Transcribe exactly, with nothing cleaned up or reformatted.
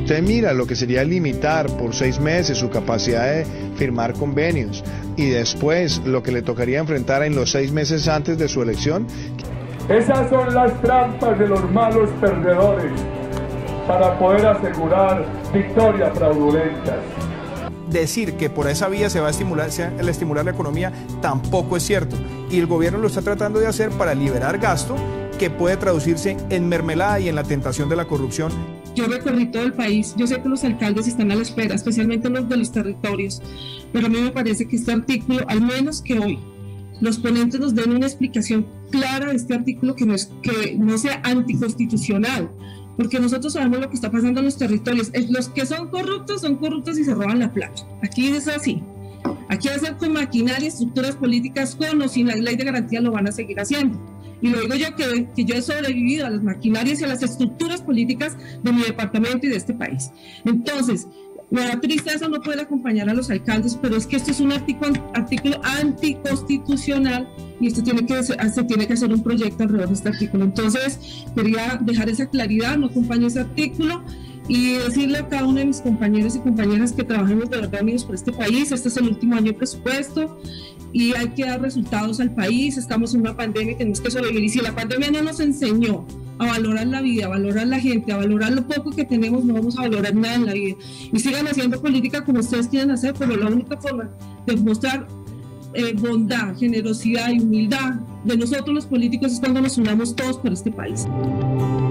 usted mira lo que sería limitar por seis meses su capacidad de firmar convenios y después lo que le tocaría enfrentar en los seis meses antes de su elección. Esas son las trampas de los malos perdedores para poder asegurar victorias fraudulentas. Decir que por esa vía se va a estimular, se va a estimular la economía tampoco es cierto. Y el gobierno lo está tratando de hacer para liberar gasto que puede traducirse en mermelada y en la tentación de la corrupción. Yo recorrí todo el país, yo sé que los alcaldes están a la espera, especialmente los de los territorios, pero a mí me parece que este artículo, al menos que hoy, los ponentes nos den una explicación clara de este artículo que no, es, que no sea anticonstitucional, porque nosotros sabemos lo que está pasando en los territorios. Los que son corruptos son corruptos y se roban la plata. Aquí es así. Aquí hacen con maquinaria, estructuras políticas, con o sin la ley de garantía lo van a seguir haciendo. Y lo digo yo que, que yo he sobrevivido a las maquinarias y a las estructuras políticas de mi departamento y de este país. Entonces, me da tristeza no poder acompañar a los alcaldes, pero es que esto es un artículo, artículo anticonstitucional y esto tiene que, se tiene que hacer un proyecto alrededor de este artículo. Entonces, quería dejar esa claridad, no acompaño ese artículo y decirle a cada uno de mis compañeros y compañeras que trabajemos de verdad unidos por este país. Este es el último año de presupuesto y hay que dar resultados al país. Estamos en una pandemia y tenemos que sobrevivir. Y si la pandemia no nos enseñó a valorar la vida, a valorar la gente, a valorar lo poco que tenemos, no vamos a valorar nada en la vida. Y sigan haciendo política como ustedes quieren hacer, pero la única forma de mostrar eh, bondad, generosidad y humildad de nosotros los políticos es cuando nos unamos todos por este país.